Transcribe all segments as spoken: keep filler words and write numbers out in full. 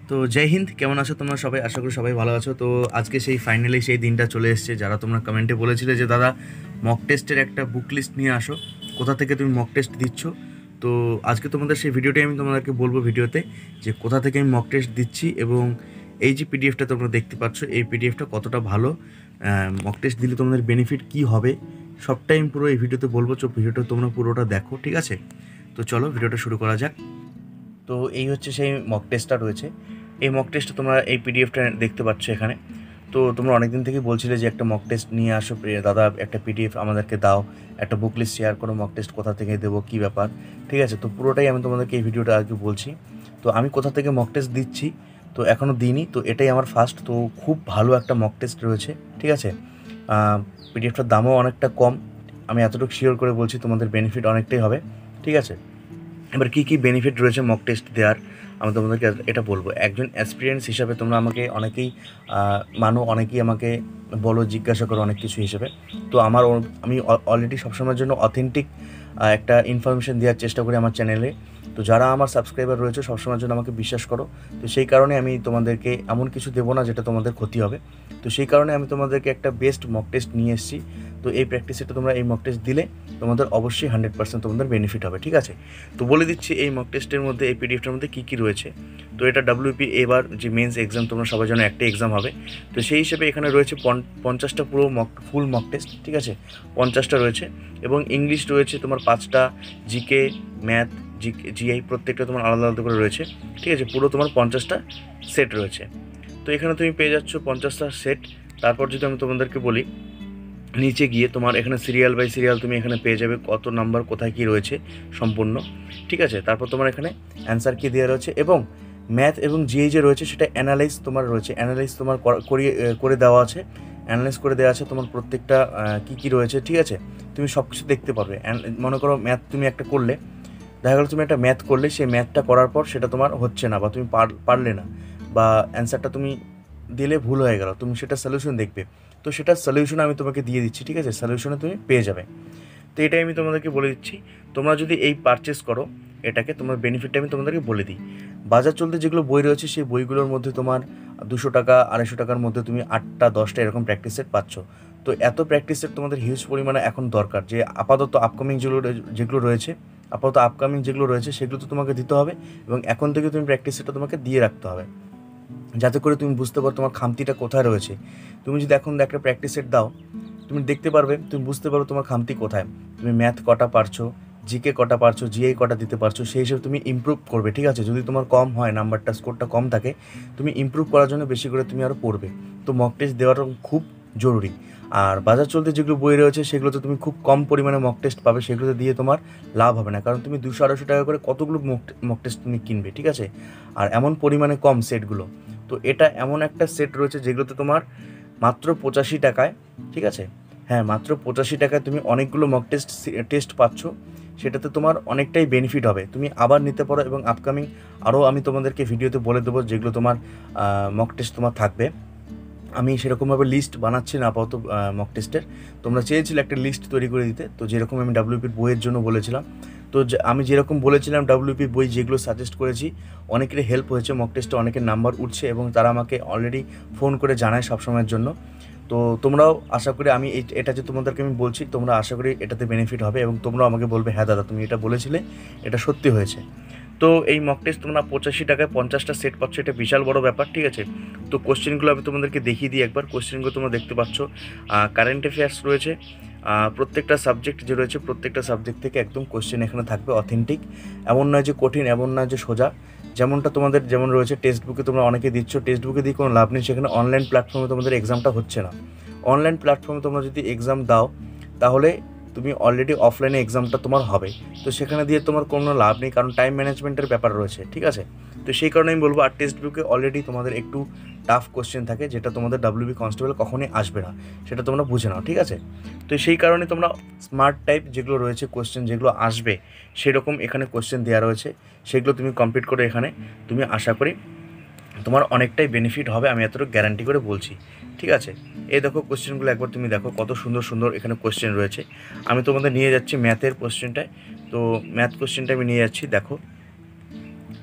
তো জয় হিন্দ, কেমন আছো তোমরা সবাই? আশা করি সবাই ভালো আছো। তো আজকে সেই ফাইনালি সেই দিনটা চলে এসেছে, যারা তোমরা কমেন্টে বলেছিলে যে দাদা মক টেস্টের একটা বুক লিস্ট নিয়ে আসো, কোথা থেকে তুমি মক টেস্ট দিচ্ছ। তো আজকে তোমাদের সেই ভিডিওটাই আমি তোমাদেরকে বলবো ভিডিওতে, যে কোথা থেকে আমি মক টেস্ট দিচ্ছি এবং এই যে পিডিএফটা তোমরা দেখতে পাচ্ছ, এই পিডিএফটা কতটা ভালো, মক টেস্ট দিলে তোমাদের বেনিফিট কী হবে, সবটাই আমি পুরো এই ভিডিওতে বলবো। চো ভিডিওটা তোমরা পুরোটা দেখো, ঠিক আছে? তো চলো ভিডিওটা শুরু করা যাক। তো এই হচ্ছে সেই মক টেস্টটা রয়েছে। এই মক টেস্টটা তোমরা এই পিডিএফটা দেখতে পাচ্ছ এখানে। তো তোমরা অনেক দিন থেকে বলছিলে যে একটা মক টেস্ট নিয়ে আসো দাদা, একটা পিডিএফ আমাদেরকে দাও, একটা বুক লিস্ট শেয়ার করো, মক টেস্ট কোথা থেকে দেবো, কী ব্যাপার, ঠিক আছে? তো পুরোটাই আমি তোমাদেরকে এই ভিডিওটা আগে বলছি। তো আমি কোথা থেকে মক টেস্ট দিচ্ছি, তো এখনও দিইনি, তো এটাই আমার ফার্স্ট। তো খুব ভালো একটা মক টেস্ট রয়েছে, ঠিক আছে? পিডিএফটার দামও অনেকটা কম, আমি এতটুকু শিওর করে বলছি, তোমাদের বেনিফিট অনেকটাই হবে, ঠিক আছে? এবার কী কী বেনিফিট রয়েছে মক টেস্ট দেওয়ার, আমি তোমাদেরকে এটা বলবো। একজন এক্সপিরিয়েন্স হিসাবে তোমরা আমাকে অনেকেই মানো, অনেকেই আমাকে বলো, জিজ্ঞাসা করো অনেক কিছু হিসেবে। তো আমার আমি অলরেডি সবসময়ের জন্য অথেন্টিক একটা ইনফরমেশান দেওয়ার চেষ্টা করি আমার চ্যানেলে। তো যারা আমার সাবস্ক্রাইবার রয়েছে সবসময়ের জন্য আমাকে বিশ্বাস করো, তো সেই কারণে আমি তোমাদেরকে এমন কিছু দেবো না যেটা তোমাদের ক্ষতি হবে। তো সেই কারণে আমি তোমাদেরকে একটা বেস্ট মক টেস্ট নিয়ে এসেছি। তো এই প্র্যাকটিসটা তোমরা এই মক টেস্ট দিলে তোমাদের অবশ্যই হান্ড্রেড পার্সেন্ট তোমাদের বেনিফিট হবে, ঠিক আছে? তো বলে দিচ্ছি এই মক টেস্টের মধ্যে, এই পিডিএফটার মধ্যে কী কী রয়েছে। তো এটা ডাব্লিউপি এবার যে মেন্স এক্সাম, তোমরা সবার জন্য একটা এক্সাম হবে, তো সেই হিসেবে এখানে রয়েছে পঞ্চাশটা পুরো মক ফুল মক টেস্ট, ঠিক আছে? পঞ্চাশটা রয়েছে এবং ইংলিশ রয়েছে তোমার পাঁচটা, জিকে, ম্যাথ, জি জিআই প্রত্যেকটা তোমার আলাদা আলাদা করে রয়েছে, ঠিক আছে? পুরো তোমার পঞ্চাশটা সেট রয়েছে। তো এখানে তুমি পেয়ে যাচ্ছ পঞ্চাশটা সেট। তারপর যদি আমি তোমাদেরকে বলি, নিচে গিয়ে তোমার এখানে সিরিয়াল বাই সিরিয়াল তুমি এখানে পেয়ে যাবে কত নাম্বার কোথায় কী রয়েছে সম্পূর্ণ, ঠিক আছে? তারপর তোমার এখানে অ্যান্সার কী দেওয়া রয়েছে এবং ম্যাথ এবং জিআই যে রয়েছে সেটা অ্যানালাইজ তোমার রয়েছে, অ্যানালাইজ তোমার করিয়ে করে দেওয়া আছে, অ্যানালাইজ করে দেওয়া আছে তোমার প্রত্যেকটা কী কী রয়েছে, ঠিক আছে? তুমি সব কিছু দেখতে পারবে। মনে করো ম্যাথ তুমি একটা করলে, দেখা গেলো তুমি একটা ম্যাথ করলে, সেই ম্যাথটা করার পর সেটা তোমার হচ্ছে না বা তুমি পারলে না, বা অ্যান্সারটা তুমি দিলে ভুল হয়ে গেল, তুমি সেটা সলিউশন দেখবে, তো সেটার সলিউশন আমি তোমাকে দিয়ে দিচ্ছি, ঠিক আছে? সলিউশনে তুমি পেয়ে যাবে। তো এটাই আমি তোমাদেরকে বলে দিচ্ছি। তোমরা যদি এই পারচেস করো এটাকে, তোমার বেনিফিটটা আমি তোমাদেরকে বলে দিই। বাজার চলতে যেগুলো বই রয়েছে সেই বইগুলোর মধ্যে তোমার দুশো টাকা আড়াইশো টাকার মধ্যে তুমি আটটা দশটা এরকম প্র্যাকটিস সেট পাচ্ছ। তো এত প্র্যাকটিস সেট তোমাদের হিউজ পরিমাণে এখন দরকার, যে আপাতত আপকামিং যেগুলো যেগুলো রয়েছে আপাতত আপকামিং যেগুলো রয়েছে সেগুলো তো তোমাকে দিতে হবে, এবং এখন থেকে তুমি প্র্যাকটিস সেটটা তোমাকে দিয়ে রাখতে হবে, যাতে করে তুমি বুঝতে পারো তোমার খামতিটা কোথায় রয়েছে। তুমি যদি এখন একটা প্র্যাকটিস সেট দাও, তুমি দেখতে পারবে, তুমি বুঝতে পারো তোমার খামতি কোথায়, তুমি ম্যাথ কটা পারছো, জিকে কটা পারছো, জিআই কটা দিতে পারছো, সেই হিসেবে তুমি ইমপ্রুভ করবে, ঠিক আছে? যদি তোমার কম হয়, নাম্বারটা স্কোরটা কম থাকে, তুমি ইমপ্রুভ করার জন্য বেশি করে তুমি আরও পড়বে। তো মক টেস্ট দেওয়াটা খুব জরুরি। আর বাজার চলতে যেগুলো বই রয়েছে সেগুলোতে তুমি খুব কম পরিমাণে মক টেস্ট পাবে, সেগুলোতে দিয়ে তোমার লাভ হবে না, কারণ তুমি দুশো আড়াইশো টাকা করে কতগুলো মক মক টেস্ট তুমি কিনবে, ঠিক আছে? আর এমন পরিমাণে কম সেটগুলো। তো এটা এমন একটা সেট রয়েছে যেগুলোতে তোমার মাত্র পঁচাশি টাকায়, ঠিক আছে? হ্যাঁ, মাত্র পঁচাশি টাকায় তুমি অনেকগুলো মক টেস্ট টেস্ট পাচ্ছ, সেটাতে তোমার অনেকটাই বেনিফিট হবে। তুমি আবার নিতে পারো, এবং আপকামিং আরও আমি তোমাদেরকে ভিডিওতে বলে দেবো যেগুলো তোমার মক টেস্ট তোমার থাকবে। আমি সেরকমভাবে লিস্ট বানাচ্ছি না আপাতত মক টেস্টের। তোমরা চেয়েছিলে একটা লিস্ট তৈরি করে দিতে, তো যেরকম আমি ডাব্লিউপির বইয়ের জন্য বলেছিলাম, তো আমি যেরকম বলেছিলাম ডাব্লিউপি বই যেগুলো সাজেস্ট করেছি, অনেকেরই হেল্প হয়েছে, মক টেস্টে অনেকের নাম্বার উঠছে এবং তারা আমাকে অলরেডি ফোন করে জানায় সবসময়ের জন্য। তো তোমরাও আশা করি, আমি এই এটা যে তোমাদেরকে আমি বলছি, তোমরা আশা করি এটাতে বেনিফিট হবে, এবং তোমরাও আমাকে বলবে হ্যাঁ দাদা তুমি এটা বলেছিলে, এটা সত্যি হয়েছে। তো এই মক টেস্ট তোমরা পঁচাশি টাকায় পঞ্চাশটা সেট পাচ্ছ, এটা বিশাল বড় ব্যাপার, ঠিক আছে? তো কোশ্চেনগুলো আমি তোমাদেরকে দেখিয়ে দিই একবার। কোশ্চেনগুলো তোমরা দেখতে পাচ্ছ, কারেন্ট অ্যাফেয়ার্স রয়েছে, প্রত্যেকটা সাবজেক্ট যে রয়েছে প্রত্যেকটা সাবজেক্ট থেকে একদম কোশ্চেন এখানে থাকবে অথেন্টিক। এমন নয় যে কঠিন, এমন নয় যে সোজা। যেমনটা তোমাদের যেমন রয়েছে টেক্সট বুকে, তোমরা অনেকে দিচ্ছ, টেক্সট বুকে দিয়ে কোনো লাভ নেই, সেখানে অনলাইন প্ল্যাটফর্মে তোমাদের এক্সামটা হচ্ছে না। অনলাইন প্ল্যাটফর্মে তোমরা যদি এক্সাম দাও, তাহলে তুমি অলরেডি অফলাইনে এক্সামটা তোমার হবে, তো সেখানে দিয়ে তোমার কোনো লাভ নেই, কারণ টাইম ম্যানেজমেন্টের ব্যাপার রয়েছে, ঠিক আছে? তো সেই কারণে আমি বলবো, আর টেক্সট বুকে অলরেডি তোমাদের একটু টাফ কোশ্চেন থাকে, যেটা তোমাদের ডাব্লিউবি কনস্টেবল কখনোই আসবে না, সেটা তোমরা বুঝে নাও, ঠিক আছে? তো সেই কারণে তোমরা স্মার্ট টাইপ যেগুলো রয়েছে কোশ্চেন যেগুলো আসবে, সেরকম এখানে কোশ্চেন দেওয়া রয়েছে, সেগুলো তুমি কমপ্লিট করে এখানে তুমি আশা করি তোমার অনেকটাই বেনিফিট হবে, আমি এতটুকু গ্যারান্টি করে বলছি, ঠিক আছে? এই দেখো কোশ্চেনগুলো একবার তুমি দেখো, কত সুন্দর সুন্দর এখানে কোশ্চেন রয়েছে। আমি তোমাদের নিয়ে যাচ্ছি ম্যাথের কোশ্চেনটায়। তো ম্যাথ কোশ্চেনটা আমি নিয়ে যাচ্ছি, দেখো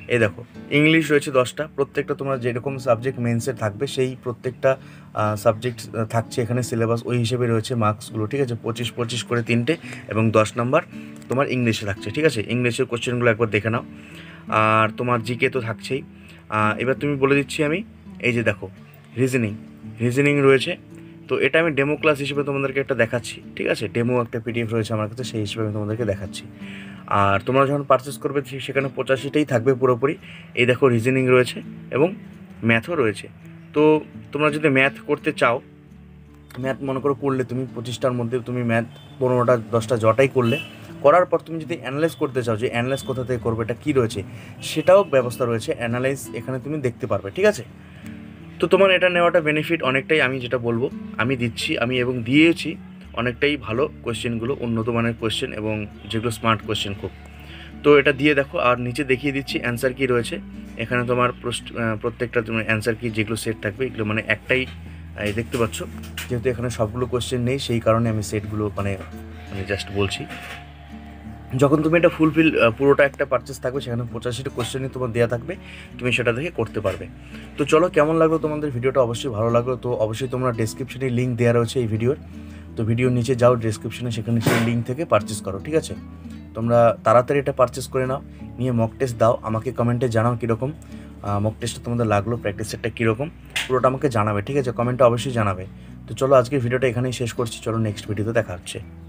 এই দেখো ইংলিশ রয়েছে দশটা, প্রত্যেকটা তোমরা যেরকম সাবজেক্ট মেন্সে থাকবে সেই প্রত্যেকটা সাবজেক্ট থাকছে এখানে সিলেবাস ওই হিসেবে রয়েছে মার্কসগুলো, ঠিক আছে, পঁচিশ পঁচিশ করে তিনটে এবং দশ নাম্বার তোমার ইংলিশে থাকছে, ঠিক আছে। ইংলিশের কোশ্চেনগুলো একবার দেখে নাও। আর তোমার জিকে তো থাকছেই। এবার তুমি বলে দিচ্ছি আমি, এই যে দেখো রিজনিং, রিজনিং রয়েছে। তো এটা আমি ডেমো ক্লাস হিসেবে তোমাদেরকে একটা দেখাচ্ছি, ঠিক আছে, ডেমো একটা পিডিএফ রয়েছে আমার কাছে, সেই হিসেবে আমি তোমাদেরকে দেখাচ্ছি। আর তোমরা যখন পারচেস করবে সেখানে পঁচাশিটাই থাকবে পুরোপুরি। এই দেখো রিজনিং রয়েছে এবং ম্যাথও রয়েছে। তো তোমরা যদি ম্যাথ করতে চাও, ম্যাথ মনে করো করলে তুমি পঁচিশটার মধ্যে তুমি ম্যাথ পনেরোটা দশটা জটাই করলে, করার পর তুমি যদি অ্যানালাইজ করতে চাও যে অ্যানালাইজ কোথা থেকে করবে, এটা কী রয়েছে, সেটাও ব্যবস্থা রয়েছে, অ্যানালাইজ এখানে তুমি দেখতে পারবে, ঠিক আছে। তো তোমার এটা নেওয়াটা বেনিফিট অনেকটাই, আমি যেটা বলবো আমি দিচ্ছি, আমি এবং দিয়েছি অনেকটাই ভালো কোয়েশ্চেনগুলো, উন্নত মানের কোয়েশ্চেন এবং যেগুলো স্মার্ট কোয়েশ্চেন খুব। তো এটা দিয়ে দেখো, আর নিচে দেখিয়ে দিচ্ছি অ্যান্সার কি রয়েছে। এখানে তোমার প্রত্যেকটা তোমার অ্যান্সার কি যেগুলো সেট থাকবে এগুলো মানে একটাই দেখতে পাচ্ছ, যেহেতু এখানে সবগুলো কোয়েশ্চেন নেই সেই কারণে আমি সেটগুলো মানে আমি জাস্ট বলছি। যখন তুমি এটা ফুলফিল পুরোটা একটা পারচেস থাকবে সেখানে পঁচাশিটা কোয়েশ্চেনই তোমার দেওয়া থাকবে, তুমি সেটা দেখে করতে পারবে। তো চলো, কেমন লাগলো তোমাদের ভিডিওটা, অবশ্যই ভালো লাগলো তো অবশ্যই তোমরা ডেসক্রিপশনে লিঙ্ক দেওয়া রয়েছে এই ভিডিওর, তো ভিডিওর নিচে যাও ডেসক্রিপশনে, সেখানে সেই লিঙ্ক থেকে পারচেস করো, ঠিক আছে। তোমরা তাড়াতাড়ি এটা পারচেস করে নাও, নিয়ে মক টেস্ট দাও, আমাকে কমেন্টে জানাও কীরকম মক টেস্টটা তোমাদের লাগলো, প্র্যাকটিস সেটটা কীরকম, পুরোটা আমাকে জানাবে, ঠিক আছে, কমেন্টে অবশ্যই জানাবে। তো চলো আজকের ভিডিওটা এখানেই শেষ করছি, চলো নেক্সট ভিডিওতে দেখা হচ্ছে।